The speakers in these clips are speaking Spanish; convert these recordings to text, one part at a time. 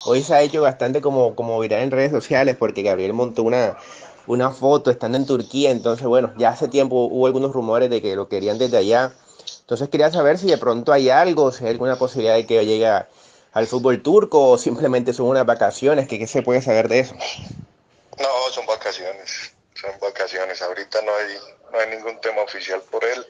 Hoy se ha hecho bastante como viral en redes sociales porque Gabriel montó una foto estando en Turquía, entonces bueno, ya hace tiempo hubo algunos rumores de que lo querían desde allá. Entonces quería saber si de pronto hay algo, si hay alguna posibilidad de que llegue al fútbol turco o simplemente son unas vacaciones, qué se puede saber de eso. No, son vacaciones, son vacaciones. Ahorita no hay ningún tema oficial por él.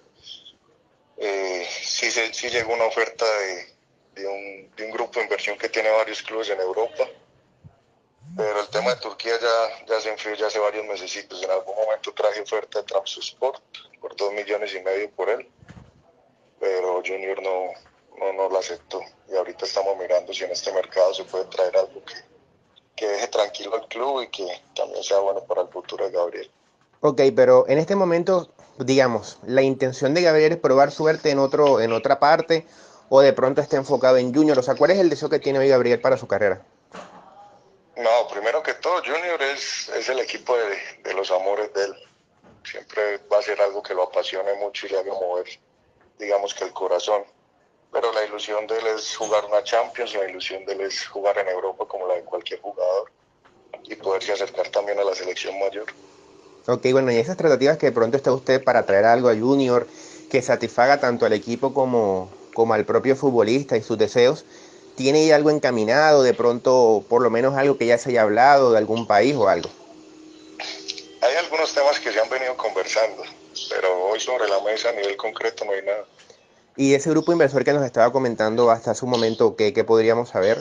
Sí llegó una oferta de un grupo de inversión que tiene varios clubes en Europa, pero el tema de Turquía ya se enfrió ya hace varios mesecitos. En algún momento traje oferta de Trabzonspor por 2,5 millones por él, pero Junior no la aceptó. Y ahorita estamos mirando si en este mercado se puede traer algo que deje tranquilo al club y que también sea bueno para el futuro de Gabriel. Ok, pero en este momento, digamos, la intención de Gabriel es probar suerte en otra parte, o de pronto está enfocado en Junior. O sea, ¿cuál es el deseo que tiene hoy Gabriel para su carrera? No, primero que todo, Junior es el equipo de los amores de él. Siempre va a ser algo que lo apasione mucho y le haga mover, digamos que el corazón. Pero la ilusión de él es jugar una Champions, la ilusión de él es jugar en Europa como la de cualquier jugador y poderse acercar también a la selección mayor. Ok, bueno, y esas tratativas que de pronto está usted para traer algo a Junior que satisfaga tanto al equipo como al propio futbolista y sus deseos, ¿tiene ya algo encaminado? De pronto, por lo menos algo que ya se haya hablado de algún país o algo. Hay algunos temas que se han venido conversando, pero hoy sobre la mesa a nivel concreto no hay nada. Y ese grupo inversor que nos estaba comentando hasta hace un momento, ¿qué podríamos saber?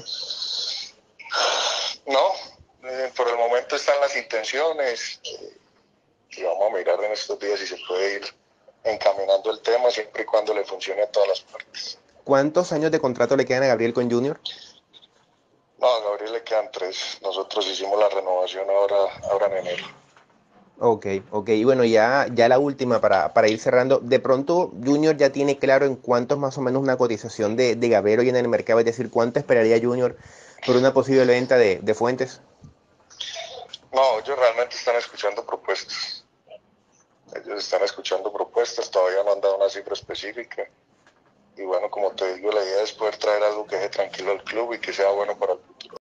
No, por el momento están las intenciones y vamos a mirar en estos días si se puede ir encaminando el tema siempre y cuando le funcione a todas las partes. ¿Cuántos años de contrato le quedan a Gabriel con Junior? No, a Gabriel le quedan 3. Nosotros hicimos la renovación ahora en enero. Ok, ok. Y bueno, ya la última para ir cerrando. De pronto, Junior ya tiene claro en cuánto es más o menos una cotización de Gabriel hoy en el mercado, es decir, cuánto esperaría Junior por una posible venta de Fuentes. No, ellos realmente están escuchando propuestas. Ellos están escuchando propuestas, todavía no han dado una cifra específica. Y bueno, como te digo, la idea es poder traer algo que deje tranquilo al club y que sea bueno para el